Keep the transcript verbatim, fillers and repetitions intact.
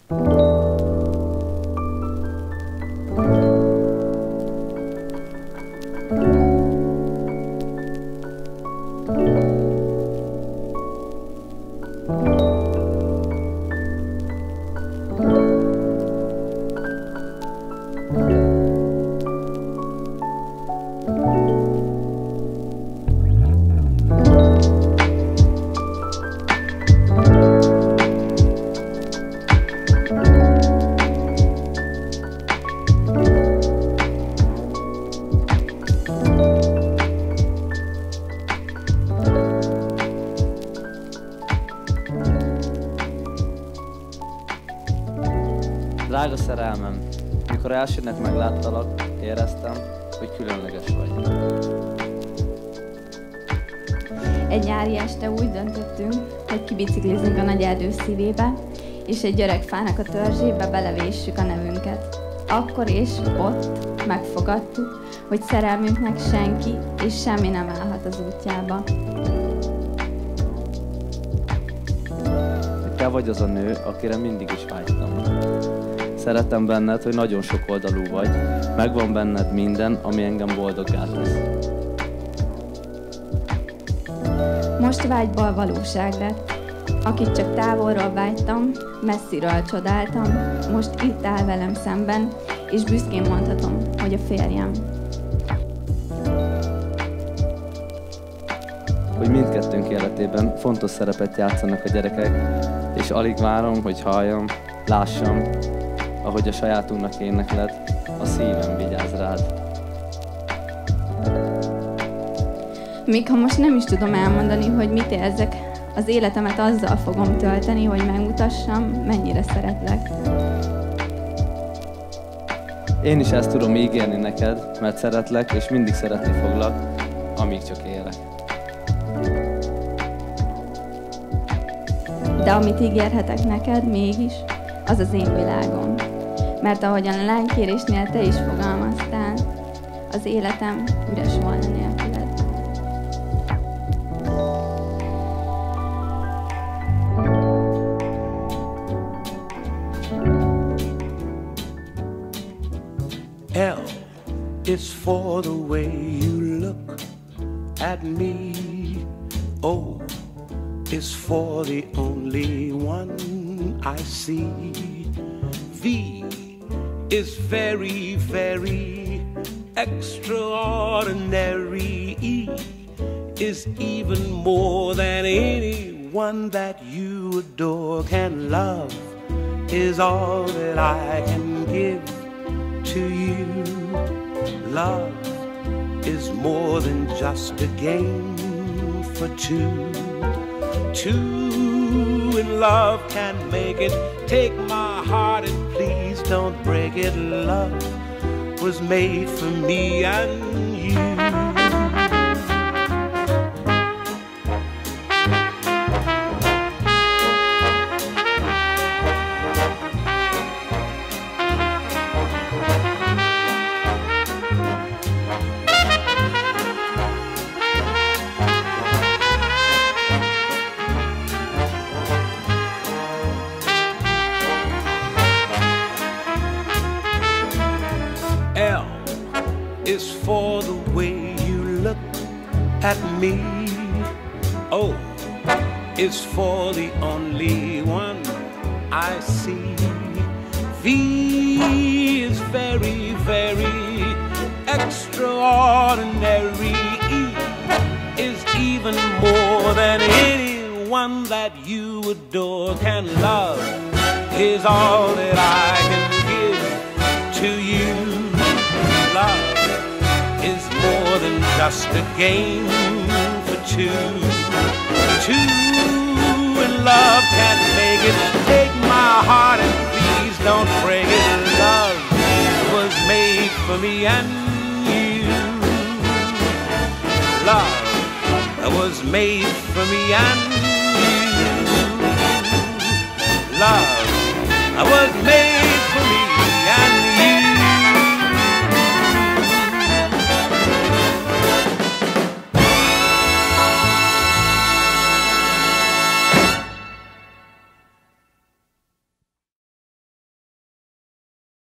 Drága szerelmem, mikor elsőnek megláttalak, éreztem, hogy különleges vagy. Egy nyári este úgy döntöttünk, hogy kibiciklizünk a nagy erdő szívébe, és egy öreg fának a törzsébe belevéssük a nevünket. Akkor és ott megfogadtuk, hogy szerelmünknek senki és semmi nem állhat az útjába. Te vagy az a nő, akire mindig is vágytam. Szeretem benned, hogy nagyon sokoldalú vagy, megvan benned minden, ami engem boldoggá tesz. Most vágyból valóság lett. Akit csak távolról vágytam, messziről csodáltam, most itt áll velem szemben, és büszkén mondhatom, hogy a férjem. Hogy mindkettőnk életében fontos szerepet játszanak a gyerekek, és alig várom, hogy halljam, lássam, ahogy a sajátunknak énekled, a szívem vigyáz rád. Még ha most nem is tudom elmondani, hogy mit érzek, az életemet azzal fogom tölteni, hogy megmutassam, mennyire szeretlek. Én is ezt tudom ígérni neked, mert szeretlek, és mindig szeretni foglak, amíg csak élek. De amit ígérhetek neked mégis, az az én világom. Mert ahogyan a lánykérésnél te is fogalmaztál, az életem üres volna nélküled. L is for the way you look at me. O is for the only one I see. V is very, very extraordinary. E is even more than anyone that you adore can love, is all that I can give to you. Love is more than just a game for two. Two in love can make it. Take my heart and please don't break it. Love was made for me and you. L is for the way you look at me. O is for the only one I see. V is very, very extraordinary. E is even more than anyone that you adore can love, is all that I can give to you. Love is more than just a game for two. Two in love can't make it. Take my heart and please don't break it. Love was made for me and you. Love was made for me and